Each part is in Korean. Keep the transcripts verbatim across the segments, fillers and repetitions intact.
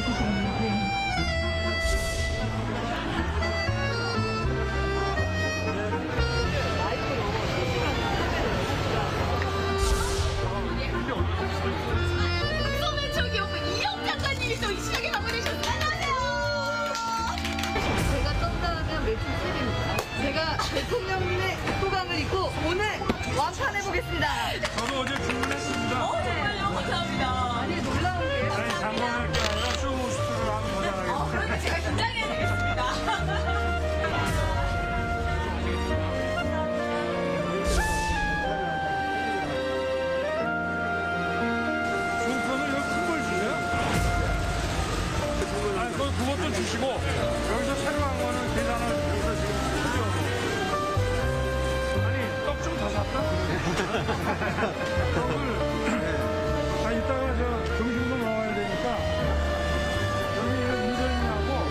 소매촉이 오고 이영 작가님이 또 이 시장에 방문해주셨어요. 안녕하세요. 제가 떤다면 매출 칠입니다. 제가 대통령님의 호강을 입고 오늘 완판해보겠습니다. 저도 어제 주문했습니다. 어, 정말요? 감사합니다. 아니, 놀라운 게. 아니, 장관할 게 아니라 쇼호스트를 하는 거잖아요. 어, 그러면 제가 긴장해야 되겠습니다. 순서는 여기 큰 걸 주세요? 아니, 그, 그것도 주시고, 여기서 새로 한 거는 계산을 여기서 지금 쓰죠. 아니, 떡 좀 더 샀다? 떡을, 아, 이따가 저 점심도 먹어야 되니까, 여기 인정이하고,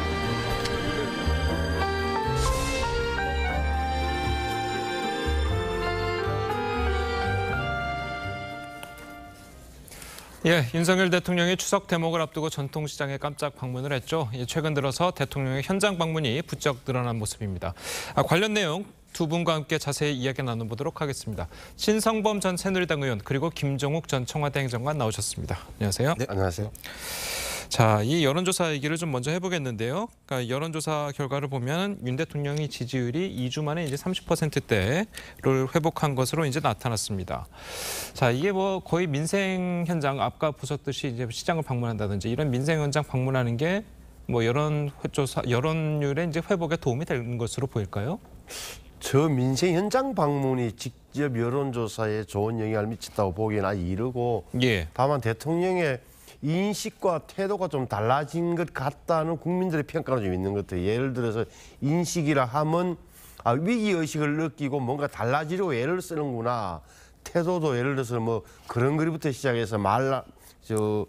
예, 윤석열 대통령이 추석 대목을 앞두고 전통시장에 깜짝 방문을 했죠. 예, 최근 들어서 대통령의 현장 방문이 부쩍 늘어난 모습입니다. 아, 관련 내용 두 분과 함께 자세히 이야기 나눠보도록 하겠습니다. 신성범 전 새누리당 의원 그리고 김종욱 전 청와대 행정관 나오셨습니다. 안녕하세요. 네, 안녕하세요. 자, 이 여론조사 얘기를 좀 먼저 해보겠는데요. 그러니까 여론조사 결과를 보면 윤 대통령이 지지율이 이 주 만에 이제 삼십 퍼센트대를 회복한 것으로 이제 나타났습니다. 자, 이게 뭐 거의 민생 현장 아까 보셨듯이 이제 시장을 방문한다든지 이런 민생 현장 방문하는 게 뭐 여론조사 여론율의 이제 회복에 도움이 되는 것으로 보일까요? 저 민생 현장 방문이 직접 여론조사에 좋은 영향을 미쳤다고 보기에는 아직 이르고, 예. 다만 대통령의 인식과 태도가 좀 달라진 것 같다는 국민들의 평가는 좀 있는 것 같아요. 예를 들어서 인식이라 하면 아, 위기의식을 느끼고 뭔가 달라지려고 애를 쓰는구나. 태도도 예를 들어서 뭐 그런 거리부터 시작해서 말라 저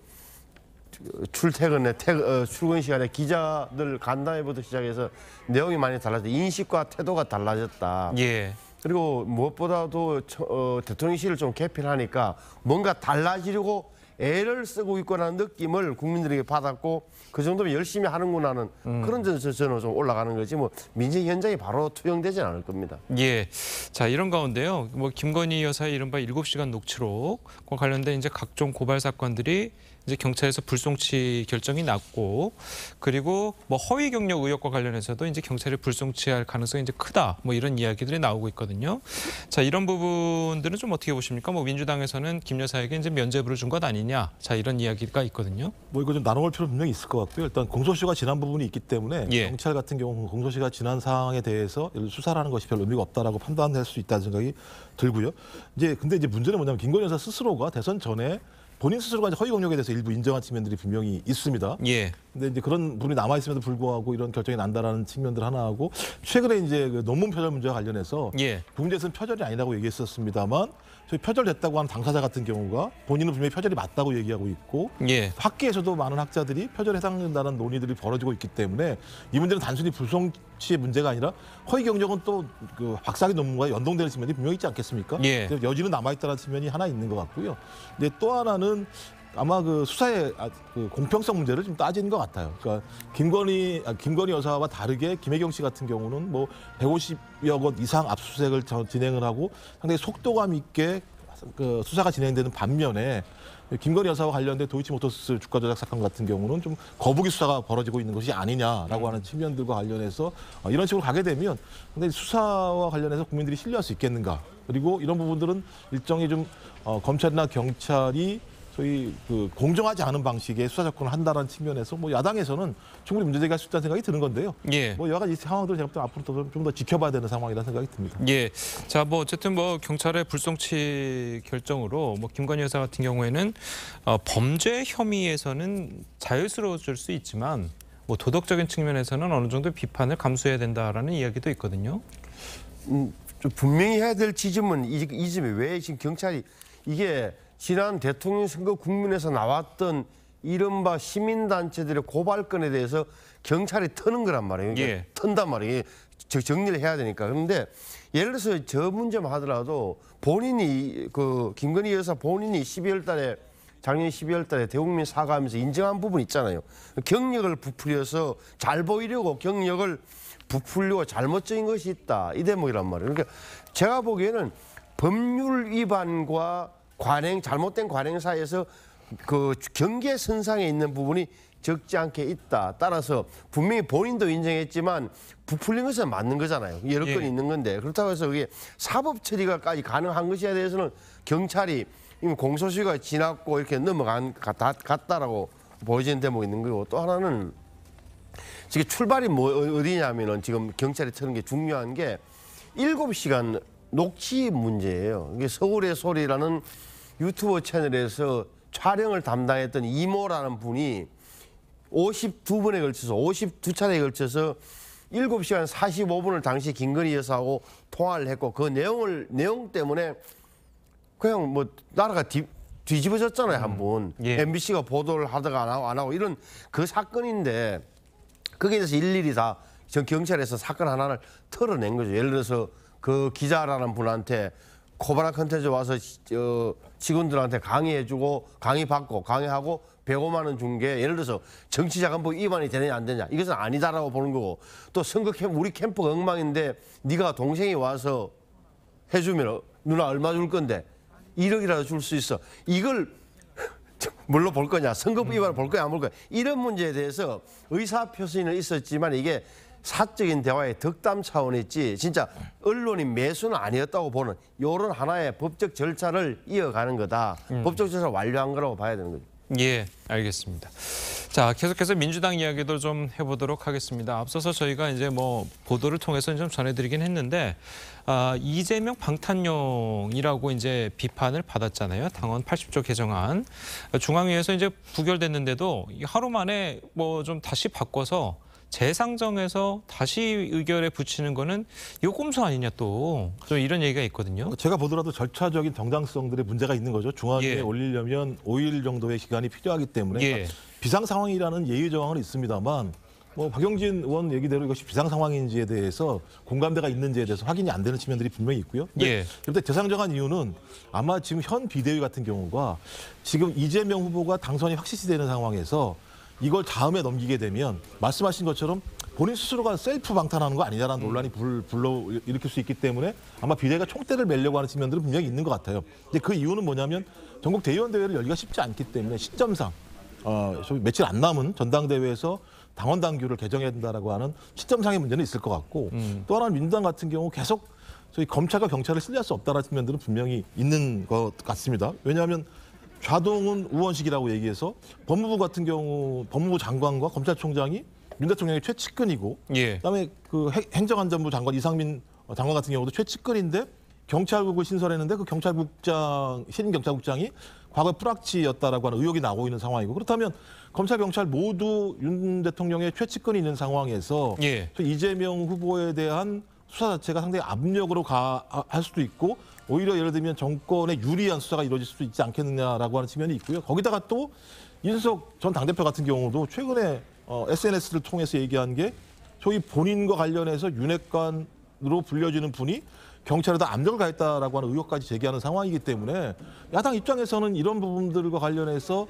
출퇴근에 퇴근, 어, 출근 시간에 기자들 간담회부터 시작해서 내용이 많이 달라졌다. 인식과 태도가 달라졌다. 예. 그리고 무엇보다도 어, 대통령실을 좀 개편하니까 뭔가 달라지려고 애를 쓰고 있구나는 느낌을 국민들에게 받았고, 그 정도면 열심히 하는구나는 음. 그런 점에서 저는 좀 올라가는 거지 뭐 민생 현장이 바로 투영되지는 않을 겁니다. 예. 자, 이런 가운데요. 뭐 김건희 여사의 이른바 일곱 시간 녹취록과 관련된 이제 각종 고발 사건들이 이제 경찰에서 불송치 결정이 났고, 그리고 뭐 허위 경력 의혹과 관련해서도 이제 경찰이 불송치할 가능성이 이제 크다. 뭐 이런 이야기들이 나오고 있거든요. 자, 이런 부분들은 좀 어떻게 보십니까? 뭐 민주당에서는 김 여사에게 이제 면죄부를 준 것 아니냐. 자, 이런 이야기가 있거든요. 뭐 이거 좀 나눠볼 필요 분명히 있을 것 같고요. 일단 공소시효가 지난 부분이 있기 때문에 예. 경찰 같은 경우 공소시효가 지난 사항에 대해서 수사를 하는 것이 별 의미가 없다라고 판단할 수 있다는 생각이 들고요. 이제 근데 이제 문제는 뭐냐면 김건희 여사 스스로가 대선 전에 본인 스스로가 이제 허위 경력에 대해서 일부 인정한 측면들이 분명히 있습니다. 예. 근데 이제 그런 부분이 남아 있음에도 불구하고 이런 결정이 난다라는 측면들 하나 하고, 최근에 이제 그 논문 표절 문제와 관련해서 예. 국민대에서는 표절이 아니라고 얘기했었습니다만, 저희 표절됐다고 하는 당사자 같은 경우가 본인은 분명히 표절이 맞다고 얘기하고 있고, 예. 학계에서도 많은 학자들이 표절에 해당된다는 논의들이 벌어지고 있기 때문에 이 문제는 단순히 불송치의 문제가 아니라 허위 경력은 또 그 박사학위 논문과 연동되는 측면이 분명히 있지 않겠습니까? 예. 여지는 남아있다는 측면이 하나 있는 것 같고요. 근데 또 하나는 아마 그 수사의 그 공평성 문제를 좀 따진 것 같아요. 그러니까 김건희 아, 김건희 여사와 다르게 김혜경 씨 같은 경우는 뭐 백오십여 곳 이상 압수수색을 진행을 하고 상당히 속도감 있게 그 수사가 진행되는 반면에, 김건희 여사와 관련된 도이치모터스 주가 조작 사건 같은 경우는 좀 거북이 수사가 벌어지고 있는 것이 아니냐라고 하는 측면들과 관련해서 이런 식으로 가게 되면 근데 수사와 관련해서 국민들이 신뢰할 수 있겠는가? 그리고 이런 부분들은 일정히 좀 어, 검찰이나 경찰이 소위 그 공정하지 않은 방식의 수사 접근을 한다는 측면에서 뭐 야당에서는 충분히 문제제기할 수 있다는 생각이 드는 건데요. 예. 뭐 여러 가지 상황들을 제가 볼 때 앞으로 좀 더 지켜봐야 되는 상황이라는 생각이 듭니다. 예. 자, 뭐 어쨌든 뭐 경찰의 불송치 결정으로 뭐 김건희 여사 같은 경우에는 어, 범죄 혐의에서는 자유스러워질 수 있지만 뭐 도덕적인 측면에서는 어느 정도 비판을 감수해야 된다라는 이야기도 있거든요. 음, 좀 분명히 해야 될 지점은 이, 이 점에 왜 지금 경찰이 이게 지난 대통령 선거 국민에서 나왔던 이른바 시민단체들의 고발건에 대해서 경찰이 터는 거란 말이에요. 그러니까 예. 턴단 말이에요. 정리를 해야 되니까. 그런데 예를 들어서 저 문제만 하더라도 본인이 그 김건희 여사 본인이 십이월 달에 작년 십이월 달에 대국민 사과하면서 인정한 부분 있잖아요. 경력을 부풀려서 잘 보이려고 경력을 부풀려고 잘못적인 것이 있다. 이 대목이란 말이에요. 그러니까 제가 보기에는 법률 위반과 관행, 잘못된 관행 사이에서 그 경계선상에 있는 부분이 적지 않게 있다. 따라서 분명히 본인도 인정했지만 부풀린 것은 맞는 거잖아요. 여러 예. 건이 있는 건데 그렇다고 해서 그게 사법 처리가까지 가능한 것에 대해서는 경찰이 이미 공소시효가 지났고 이렇게 넘어간 갔다, 갔다라고 보여지는 대목이 있는 거고 또 하나는 지금 출발이 뭐 어디냐면은 지금 경찰이 트는 게 중요한 게 일곱 시간 녹취 문제예요. 이게 서울의 소리라는 유튜브 채널에서 촬영을 담당했던 이모라는 분이 오십이 번에 걸쳐서 오십이 차례에 걸쳐서 일곱 시간 사십오 분을 당시 김건희 여사하고 통화를 했고 그 내용을 내용 때문에 그냥 뭐 나라가 뒤, 뒤집어졌잖아요. 한 번. 예. 엠비씨가 보도를 하다가 안 하고 안 하고 이런 그 사건인데 거기에 대해서 일일이 다 전 경찰에서 사건 하나를 털어낸 거죠. 예를 들어서 그 기자라는 분한테 코바나 컨텐츠 와서 어, 직원들한테 강의해주고 강의받고 강의하고 백오만 원 준 게 예를 들어서 정치자금법 위반이 되느냐 안 되냐 이것은 아니다라고 보는 거고 또 선거 캠프 우리 캠프가 엉망인데 네가 동생이 와서 해주면 누나 얼마 줄 건데 일억이라도 줄 수 있어. 이걸 뭘로 볼 거냐 선거법 위반을 볼 거냐 안 볼 거냐 이런 문제에 대해서 의사표시는 있었지만 이게 사적인 대화의 덕담 차원이지 진짜 언론이 매수는 아니었다고 보는 이런 하나의 법적 절차를 이어가는 거다. 음. 법적 절차를 완료한 거라고 봐야 되는 거죠. 예, 알겠습니다. 자, 계속해서 민주당 이야기도 좀 해보도록 하겠습니다. 앞서서 저희가 이제 뭐 보도를 통해서 좀 전해드리긴 했는데 아, 이재명 방탄용이라고 이제 비판을 받았잖아요. 당원 팔십 조 개정안 중앙위에서 이제 부결됐는데도 하루 만에 뭐 좀 다시 바꿔서 재상정해서 다시 의결에 붙이는 거는 이거 꼼수 아니냐 또 좀 이런 얘기가 있거든요. 제가 보더라도 절차적인 정당성들의 문제가 있는 거죠. 중앙위에 예. 올리려면 오 일 정도의 기간이 필요하기 때문에 예. 비상 상황이라는 예외 조항은 있습니다만 뭐 박용진 의원 얘기대로 이것이 비상 상황인지에 대해서 공감대가 있는지에 대해서 확인이 안 되는 측면들이 분명히 있고요. 근데 예. 그런데 재상정한 이유는 아마 지금 현 비대위 같은 경우가 지금 이재명 후보가 당선이 확실시되는 상황에서 이걸 다음에 넘기게 되면 말씀하신 것처럼 본인 스스로가 셀프 방탄하는 거 아니냐라는 논란이 불, 불러 일으킬 수 있기 때문에 아마 비대위가 총대를 매려고 하는 측면들은 분명히 있는 것 같아요. 근데 그 이유는 뭐냐면 전국 대의원 대회를 열기가 쉽지 않기 때문에 시점상 어, 며칠 안 남은 전당대회에서 당원 당규를 개정해야 된다라고 하는 시점상의 문제는 있을 것 같고 음. 또 하나는 민주당 같은 경우 계속 저희 검찰과 경찰을 신뢰할 수 없다는 측면들은 분명히 있는 것 같습니다. 왜냐하면 좌동은 우원식이라고 얘기해서 법무부 같은 경우 법무부 장관과 검찰총장이 윤 대통령의 최측근이고 예. 그다음에 그 행정안전부 장관 이상민 장관 같은 경우도 최측근인데 경찰국을 신설했는데 그 경찰국장 신임 경찰국장이 과거 뿌락치였다라고 하는 의혹이 나오고 있는 상황이고 그렇다면 검찰 경찰 모두 윤 대통령의 최측근이 있는 상황에서 예. 이재명 후보에 대한 수사 자체가 상당히 압력으로 가 할 수도 있고 오히려 예를 들면 정권에 유리한 수사가 이루어질 수도 있지 않겠느냐라고 하는 측면이 있고요. 거기다가 또 이준석 전 당대표 같은 경우도 최근에 어, 에스엔에스를 통해서 얘기한 게 소위 본인과 관련해서 윤핵관으로 불려지는 분이 경찰에다 압력을 가했다라고 하는 의혹까지 제기하는 상황이기 때문에 야당 입장에서는 이런 부분들과 관련해서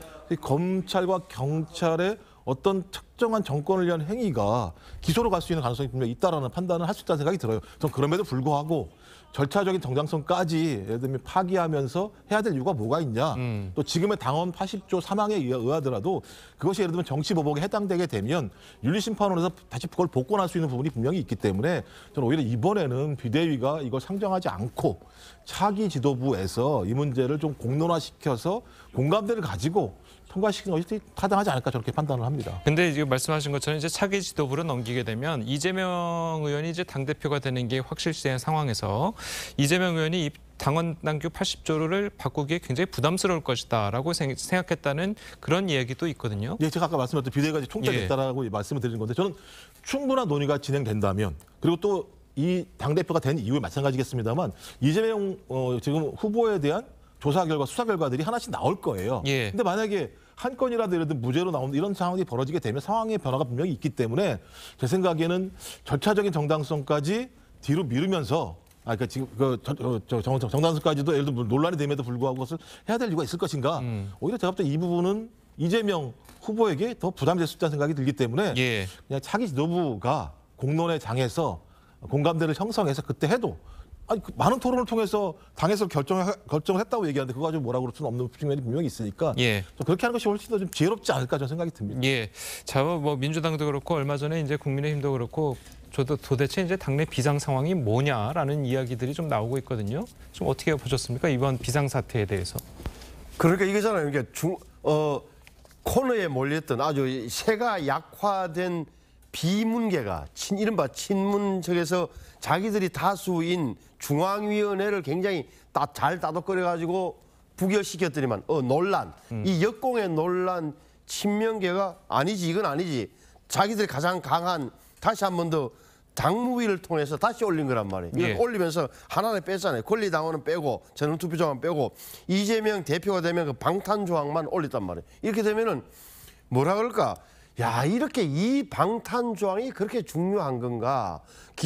검찰과 경찰의 어떤 특정한 정권을 위한 행위가 기소로 갈 수 있는 가능성이 분명히 있다라는 판단을 할 수 있다는 생각이 들어요. 전 그럼에도 불구하고 절차적인 정당성까지 예를 들면 파기하면서 해야 될 이유가 뭐가 있냐. 음. 또 지금의 당원 팔십 조 삼항에 의하더라도 그것이 예를 들면 정치보복에 해당되게 되면 윤리심판원에서 다시 그걸 복권할 수 있는 부분이 분명히 있기 때문에 저는 오히려 이번에는 비대위가 이걸 상정하지 않고 차기 지도부에서 이 문제를 좀 공론화시켜서 공감대를 가지고 통과시키는 것이 타당하지 않을까 저렇게 판단을 합니다. 근데 지금 말씀하신 것처럼 이제 차기 지도부로 넘기게 되면 이재명 의원이 이제 당대표가 되는 게 확실시된 상황에서 이재명 의원이 당원 당규 팔십 조를 바꾸기에 굉장히 부담스러울 것이다라고 생각했다는 그런 이야기도 있거든요. 예, 제가 아까 말씀드렸던 비대위가 총대됐다라고 예. 말씀을 드린 건데 저는 충분한 논의가 진행된다면 그리고 또 이 당대표가 된 이후에 마찬가지겠습니다만 이재명 어, 지금 후보에 대한 조사 결과, 수사 결과들이 하나씩 나올 거예요. 예. 근데 만약에 한 건이라도 예를 들면 무죄로 나오는 이런 상황이 벌어지게 되면 상황의 변화가 분명히 있기 때문에 제 생각에는 절차적인 정당성까지 뒤로 미루면서 아, 그러니까 지금 그 저, 저, 저, 정, 정당수까지도 예를 들어 논란이 됨에도 불구하고 그것을 해야 될 이유가 있을 것인가? 음. 오히려 제가 볼 때 이 부분은 이재명 후보에게 더 부담이 될 수 있다는 생각이 들기 때문에 예. 그냥 차기 지도부가 공론의 장에서 공감대를 형성해서 그때 해도 아니 그 많은 토론을 통해서 당에서 결정 결정을 했다고 얘기하는데 그거 가지고 뭐라고 그럴 수는 없는 측면이 분명히 있으니까 예. 좀 그렇게 하는 것이 훨씬 더 좀 지혜롭지 않을까 저는 생각이 듭니다. 예. 자, 뭐 민주당도 그렇고 얼마 전에 이제 국민의힘도 그렇고 저도 도대체 이제 당내 비상 상황이 뭐냐라는 이야기들이 좀 나오고 있거든요. 좀 어떻게 보셨습니까? 이번 비상 사태에 대해서. 그러니까 이거잖아요. 이게 중, 어, 코너에 몰렸던 아주 세가 약화된 비문계가 친, 이른바 친문척에서 자기들이 다수인 중앙위원회를 굉장히 따, 잘 따독거려가지고 부결시켰더니만 어, 논란, 음. 이 역공의 논란 친명계가 아니지 이건 아니지 자기들이 가장 강한 다시 한 번 더 당무위를 통해서 다시 올린 거란 말이에요. 이걸 예. 올리면서 하나를 뺐잖아요. 권리당원은 빼고 전원투표조항은 빼고 이재명 대표가 되면 그 방탄조항만 올렸단 말이에요. 이렇게 되면은 뭐라 그럴까? 야 이렇게 이 방탄조항이 그렇게 중요한 건가?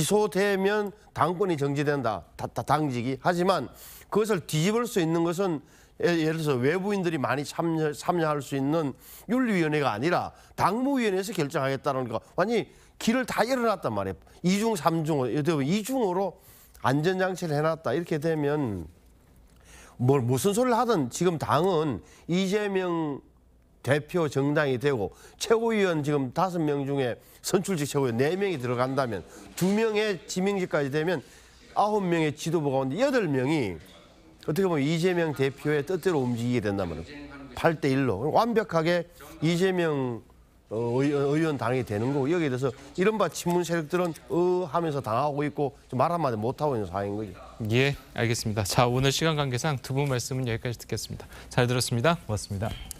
기소되면 당권이 정지된다. 다, 다, 당직이. 하지만 그것을 뒤집을 수 있는 것은 예를 들어서 외부인들이 많이 참여, 참여할 수 있는 윤리위원회가 아니라 당무위원회에서 결정하겠다는 거. 완전히 길을 다 열어놨단 말이에요. 이중, 삼중, 이중으로 안전장치를 해놨다. 이렇게 되면 뭘 무슨 소리를 하든 지금 당은 이재명 대표 정당이 되고 최고위원 지금 다섯 명 중에 선출직 최고위원 네 명이 들어간다면 두 명의 지명직까지 되면 아홉 명의 지도부 가운데 여덟 명이 어떻게 보면 이재명 대표의 뜻대로 움직이게 된다면 팔 대 일로 완벽하게 이재명 의원 당이 되는 거고 여기에 대해서 이른바 친문 세력들은 어 하면서 당하고 있고 말 한마디 못하고 있는 상황인 거죠. 예, 알겠습니다. 자, 오늘 시간 관계상 두 분 말씀은 여기까지 듣겠습니다. 잘 들었습니다. 고맙습니다.